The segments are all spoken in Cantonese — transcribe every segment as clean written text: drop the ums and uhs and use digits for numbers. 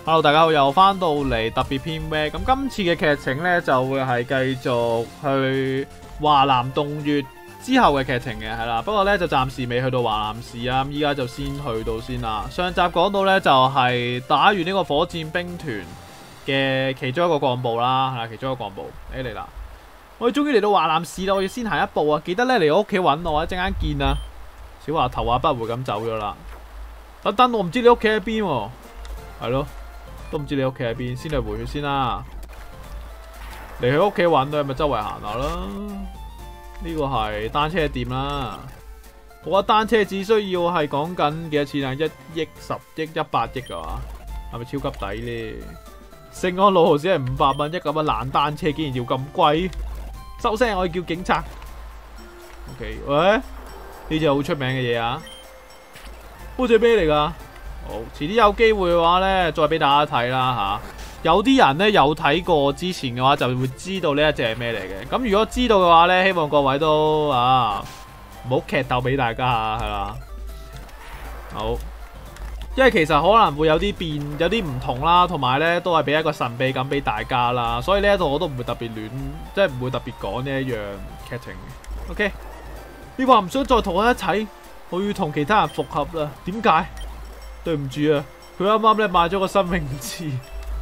Hello， 大家好，又翻到嚟特別篇咩？咁今次嘅劇情呢，就會係繼續去華南洞穴之後嘅劇情嘅，係啦。不過呢，就暫時未去到華南市啊，咁依家就先去到先啦。上集講到呢，就係打完呢個火箭兵團嘅其中一個幹部啦，係啦，其中一個幹部嚟啦。我哋終於嚟到華南市啦，我要先行一步啊！記得呢，嚟我屋企揾我，一陣間見啊！小華頭也不回咁走咗啦。等我唔知你屋企喺邊喎，係咯。都唔知你屋企喺邊，先嚟回血先啦。嚟佢屋企揾到，咪周圍行下啦。呢個係單車店啦。我覺得單車只需要係講緊幾多錢啊？1億、10億、100億啊嘛？係咪超級抵呢？聖安老豪只係500蚊一咁嘅爛單車，竟然要咁貴？收聲！我要叫警察。OK， 喂，呢隻好出名嘅嘢啊！好似咩嚟㗎？好，遲啲有機會嘅話呢，再俾大家睇啦吓。有啲人呢，有睇過之前嘅話，就會知道呢一隻係咩嚟嘅。咁如果知道嘅話呢，希望各位都唔好劇透俾大家係啦。好，因為其實可能會有啲變，有啲唔同啦，同埋呢都係俾一個神秘感俾大家啦。所以呢一度我都唔會特別亂，即係唔會特別講呢一樣劇情嘅。OK， 你話唔想再同我一齊，我要同其他人復合啦。點解？對唔住啊，佢啱啱咧買咗個生命池，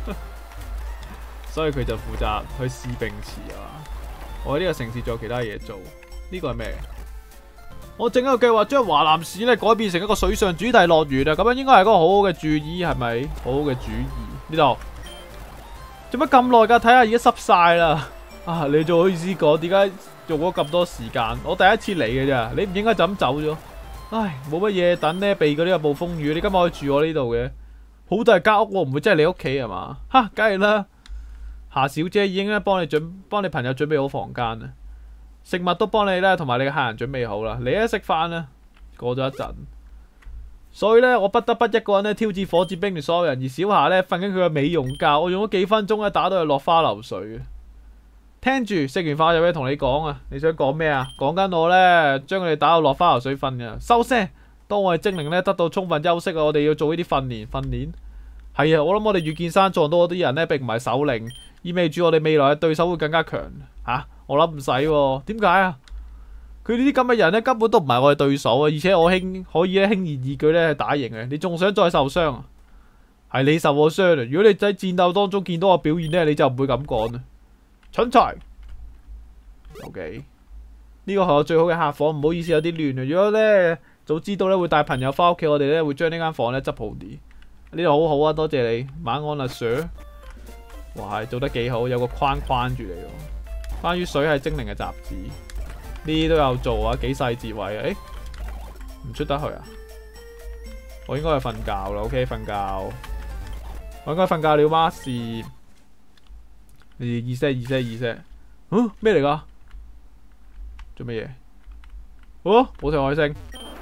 所以佢就負責去試冰池啊。我喺呢個城市仲有其他嘢做。呢個係咩？我整一個計劃將華南市咧改變成一個水上主題樂園啊！咁樣應該係一個好好嘅主意，係咪？好好嘅主意。呢度做乜咁耐㗎？睇下而家濕晒啦。啊，你仲好意思講？點解用咗咁多時間？我第一次嚟嘅咋，你唔應該就咁走咗。唉，冇乜嘢等呢，避過呢個暴風雨。你今日可以住我呢度嘅，好大間屋喎，唔會真係你屋企係嘛？哈，梗係啦。夏小姐已經咧幫你朋友準備好房間啦，食物都幫你咧同埋你嘅客人準備好啦。你一食飯啦，過咗一陣，所以咧我不得不一個人咧挑戰火箭兵團所有人，而小夏咧瞓緊佢嘅美容覺，我用咗幾分鐘咧打到佢落花流水嘅。聽住，食完飯有嘢同你講啊！你想講咩啊？講緊我呢，將佢哋打到落花流水瞓嘅。收聲！當我哋精靈呢得到充分休息啊，我哋要做呢啲訓練。係啊，我諗我哋遇見山撞到嗰啲人呢，並唔係首領，意味住我哋未來嘅對手會更加強。我諗唔使喎，點解啊？佢呢啲咁嘅人呢，根本都唔係我哋對手啊！而且我可以咧輕而易舉咧打贏嘅。你仲想再受傷啊？係你受我傷啊！如果你喺戰鬥當中見到我表現呢，你就唔會咁講啦。蠢材 ，OK， 呢個係我最好嘅客房，唔好意思有啲亂啊。如果呢早知道呢會帶朋友翻屋企，我哋呢會將呢間房呢執好啲。呢度好好啊，多謝你，晚安啦 Sir。哇，係做得幾好，有個框住你喎。關於水係精靈嘅雜誌，呢啲都有做啊，幾細節位啊。誒，唔出得去啊？我應該去瞓覺啦。OK， 瞓覺，我應該瞓覺了嗎？是。意思，咩嚟噶？做乜嘢？哦，寶石海星。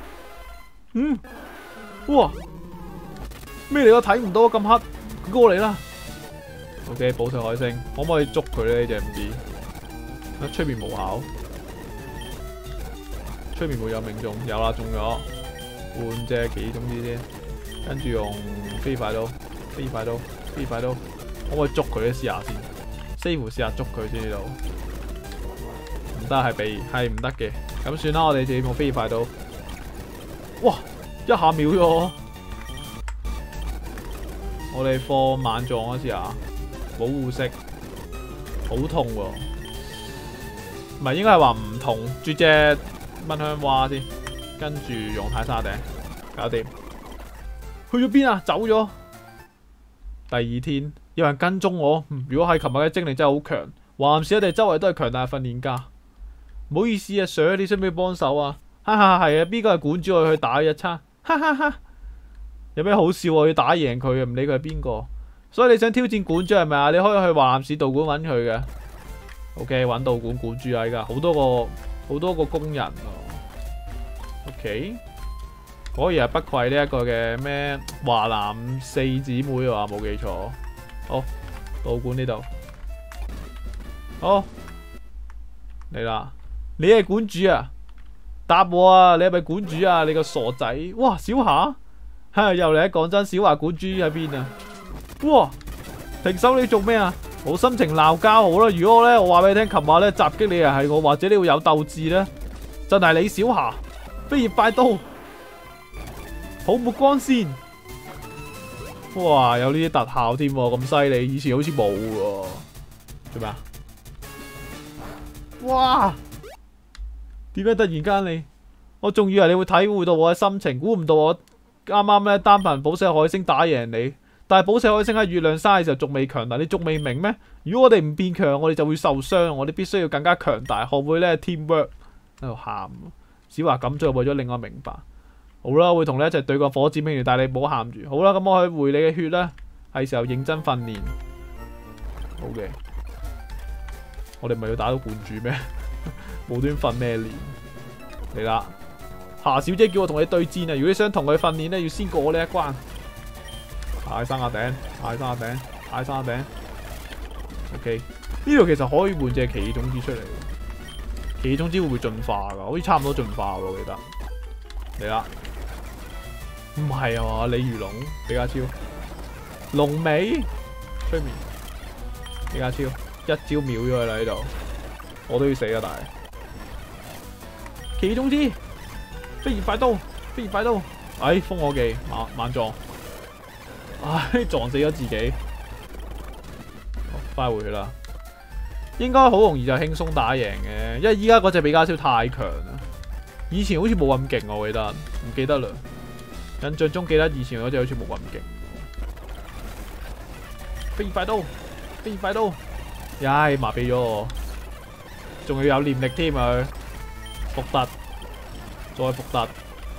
哇，咩嚟噶？睇唔到咁黑，佢過嚟啦。OK， 寶石海星，可唔可以捉佢咧？呢隻唔知。出面無效，出面冇有命中，有啦，中咗。換隻幾種啲先，跟住用飛快刀，可唔可以捉佢咧？試下先。試下捉佢先呢度，唔得係唔得嘅，咁算啦，我哋自己冇飛快到，哇，一下秒咗，我哋放猛撞嗰時啊，保護式，好痛喎，唔係應該係話唔痛，絕隻蚊香蛙先，跟住用泰沙頂，搞掂，去咗邊啊？走咗，第二天。有人跟蹤我，如果係琴日嘅精靈真係好強，還是我哋周圍都係強大嘅訓練家。唔好意思啊 Sir， 你想唔想幫手啊？哈哈，係啊，邊個係館主，我要去打一餐，哈哈哈。有咩好笑？我要打贏佢啊，唔理佢係邊個。所以你想挑戰館主係咪啊？你可以去華南市道館揾佢嘅。OK， 揾道館館主啊，依家好多個工人喎。OK。果然係不愧呢一個嘅咩華南四姊妹啊，冇記錯。好，道館呢度，好嚟啦！你係館主啊？答我啊！你係咪館主啊？你個傻仔！哇，小霞，又嚟！講真，小華館主喺邊啊？ 哇！停手，你做咩啊？冇心情鬧交好啦。如果咧，我話俾你聽，琴晚咧襲擊你又係我，或者你會有鬥志咧，就係李小霞，飛葉快刀，泡沫光線。哇！有呢啲特效添，咁犀利，以前好似冇喎。做咩啊？哇！點解突然間你？我仲以為你會體會到我嘅心情，估唔到我啱啱咧單憑寶石海星打贏你。但係寶石海星喺月亮山嘅時候仲未強大，你仲未明咩？如果我哋唔變強，我哋就會受傷。我哋必須要更加強大，學會咧 teamwork。喺度喊，小華咁就為咗令我明白。好啦，我會同你一齊對抗火箭兵團，但係你唔好喊住。好啦，咁我去回你嘅血啦，係時候認真訓練。好嘅，我哋咪要打到冠主咩？無端訓咩練？嚟啦，夏小姐叫我同你對戰啊！如果你想同佢訓練咧，要先過我呢一關。踩生下頂，踩生下頂，踩生下頂。OK， 呢度其實可以換隻奇異種子出嚟。奇異種子會唔會進化噶？好似差唔多進化喎，我記得。嚟啦，唔係啊嘛，鯉魚龍，比卡超，龍尾，催眠，比卡超，一招秒咗佢啦呢度，我都要死啊！但係奇異種子，飛葉快刀，飛葉快刀，哎，封我技，猛撞。唉，撞死咗自己，翻回去啦。應該好容易就輕鬆打贏嘅，因為依家嗰隻比卡超太強啦。以前好似冇咁勁，我記得唔記得啦。印象中記得以前嗰隻好似冇咁勁。飛葉快刀，飛葉快刀，唉，麻痹咗我，仲要有念力添啊！伏特，再伏特。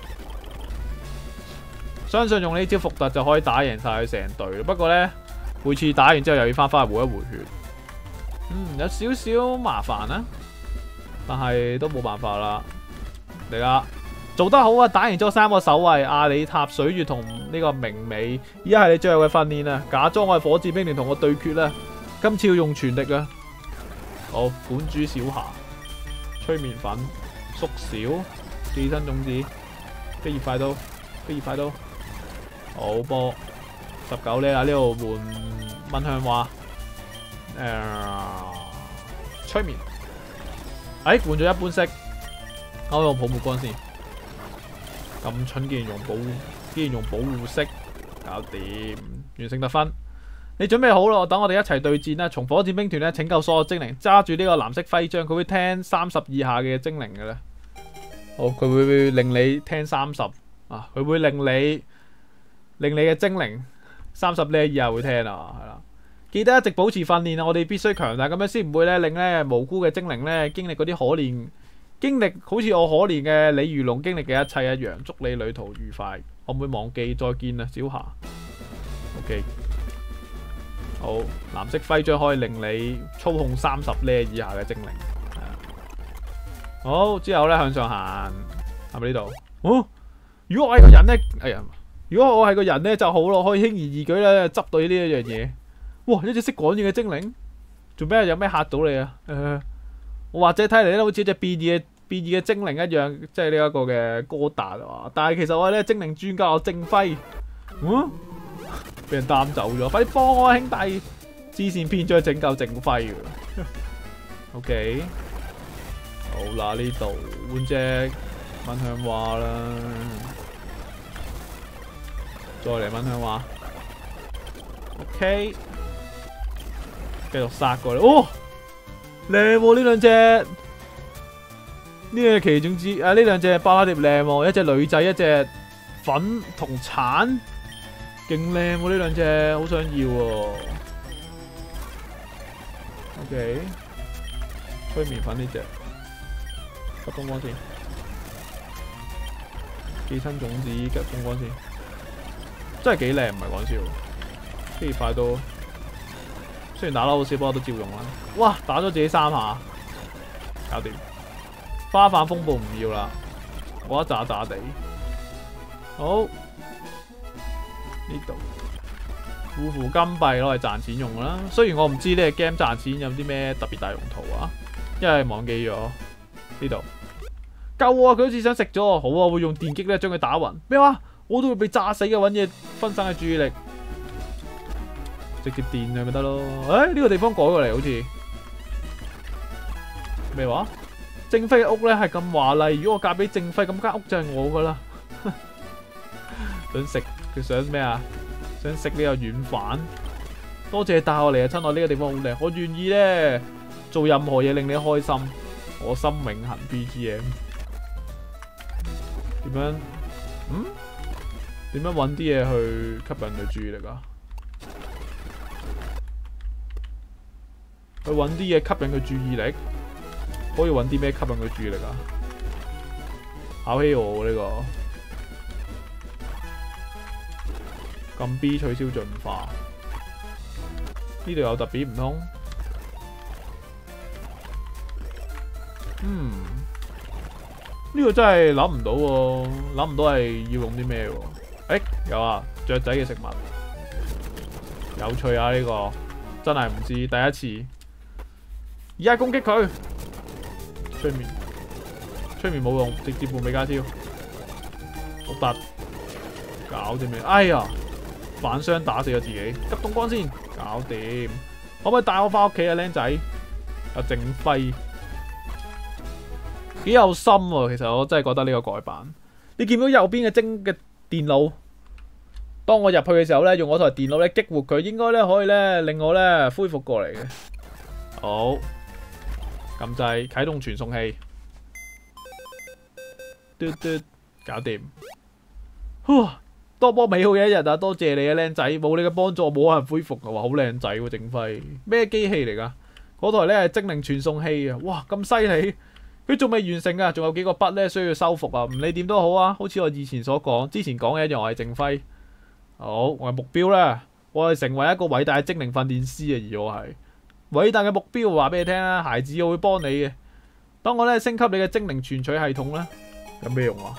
相信用呢招伏特就可以打贏晒佢成隊。不過呢，每次打完之後又要翻去回一回血，有少少麻煩啦。但係都冇辦法啦。嚟啦，做得好啊！打贏咗3個守衛，阿里塔、水月同呢個明美。依家係你最後嘅訓練啊！假裝我係火箭兵團同我對決啦。今次要用全力啊！好，管主小霞、催眠粉、縮小、寄生種子、飛葉快刀、飛葉快刀。好波19呢啦，呢度換蚊香花，催眠，換咗一般式，我用泡沫光先，咁蠢竟然用保護式，搞掂，完成得分。你準備好啦，等我哋一齊對戰啦！從火箭兵團咧拯救所有精靈，揸住呢個藍色徽章，佢會聽30以下嘅精靈嘅咧。好，佢會令你聽30啊，佢會令你嘅精靈30呢以下會聽啊，係啦。記得一直保持訓練啊！我哋必須強大，咁樣先唔會咧令咧無辜嘅精靈咧經歷嗰啲好似我可憐嘅鯉魚龍經歷嘅一切一樣。祝你旅途愉快，我唔會忘記。再見啊，小霞。OK， 好，藍色徽章可以令你操控30呢以下嘅精靈。好，之後咧向上行，係咪呢度？哦，如果我係個人咧，哎呀！如果我係個人咧就好咯，可以輕而易舉咧執到呢一樣嘢。哇！一隻識講嘢嘅精靈，做咩有咩嚇到你啊？我或者睇嚟咧好似一隻變異嘅精靈一樣，即係呢一個嘅哥達啊。但係其實我係咧精靈專家，我正輝，俾人擔走咗，快啲幫我啊兄弟！支線篇章拯救正輝。OK， 好啦，呢度換隻蚊香花啦。再嚟蚊香花 ，OK， 繼續殺過嚟。哦，靚喎呢兩隻，呢隻奇種子啊，呢兩隻巴拉碟靚喎，一隻女仔，一隻粉同橙，勁靚喎呢兩隻，好想要喎。OK， 催眠粉呢隻，急風光線，寄生種子急風光線。真係幾靚，唔係講笑。飛葉快刀，雖然打得好少，不過都照用啦。哇！打咗自己3下，搞掂。花瓣風暴唔要啦，我一渣渣地。好，呢度護符金幣攞嚟賺錢用啦。雖然我唔知呢個 game 賺錢有啲咩特別大用途啊，因為忘記咗呢度。夠啊！佢好似想食咗我。好啊，會用電擊咧將佢打暈。咩話？我都會被炸死嘅，揾嘢分散嘅注意力。 直接電佢咪得咯。誒呢個地方改過嚟好似咩話？正輝嘅屋咧係咁華麗，如果我嫁俾正輝，咁間屋就係我噶啦。想食佢想咩啊？想食呢個軟飯。多謝帶我嚟啊，親愛，呢個地方好靚，我願意咧做任何嘢令你開心。我心永恆 BGM。點樣？點樣揾啲嘢去吸引佢注意力啊？去揾啲嘢吸引佢注意力，可以揾啲咩吸引佢注意力啊？考起我呢個撳 B 取消進化，呢度有特別唔通？呢個真係諗唔到喎，諗唔到係要用啲咩喎？有啊，雀仔嘅食物，有趣啊！呢個真係唔知，第一次。而家攻擊佢，催眠冇用，直接換美加超，好突，搞掂未？哎呀，反傷打死咗自己，急凍光先，搞掂。可唔可以帶我翻屋企啊，僆仔？阿正輝。幾有心喎，其實我真係覺得呢個改版。你見到右邊嘅精嘅電腦，當我入去嘅時候咧，用我台電腦咧激活佢，應該咧可以咧令我咧恢復過嚟嘅。好，撳掣啟動傳送器，嘟嘟，搞掂。多波美好嘅一日啊！多謝你啊，靚仔，冇你嘅幫助，冇可能恢復嘅話，好靚仔喎，正輝。咩機器嚟㗎？嗰台咧係精靈傳送器啊！哇，咁犀利！佢仲未完成啊，仲有幾個筆咧需要修復啊！唔理點都好啊，好似我以前所講，之前講嘅一樣，我係正輝。好，我嘅目標咧，我係成為一個偉大嘅精靈訓練師啊！而我係偉大嘅目標，話俾你聽啦，孩子，我會幫你嘅。當我咧升級你嘅精靈傳取系統咧，有咩用啊？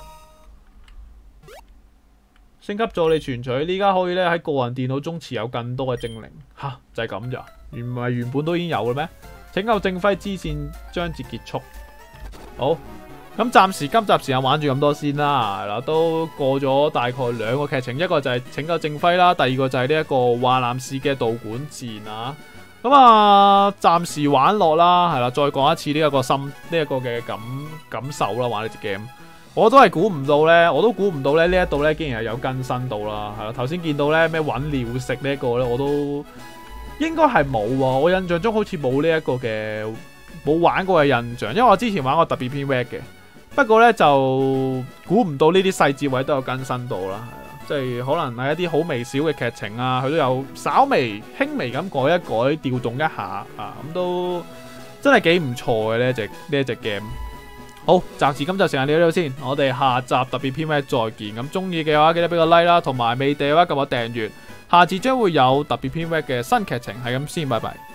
升級咗你傳取，呢家可以咧喺個人電腦中持有更多嘅精靈。吓，就係咁咋？唔係原本都已經有嘅咩？拯救正輝支線章節結束。好，咁暫時今集時間玩住咁多先啦，係啦，都過咗大概2個劇情，一個就係拯救正輝啦，第二個就係呢一個華南市嘅道館戰啊。咁啊，暫時玩落啦，係啦，再講一次呢一個心，呢一個嘅感受啦，玩呢隻 game，我都係估唔到咧，我都估唔到咧呢一度咧竟然係有更新到啦，係啦，頭先見到咧咩搵料食呢一個咧，我都應該係冇喎，我印象中好似冇呢一個嘅。冇玩過嘅印象，因為我之前玩過特別篇 Red 嘅，不過咧就估唔到呢啲細節位都有更新到啦，係啦，即係可能係一啲好微小嘅劇情啊，佢都有稍微輕微咁改一改，調動一下啊，咁都真係幾唔錯嘅呢一隻 game。好，暫時今集時間到呢度先，我哋下集特別篇 Red 再見。咁中意嘅話記得俾個 like 啦，同埋未訂嘅話撳我訂閱，下次將會有特別篇 Red 嘅新劇情，係咁先，拜拜。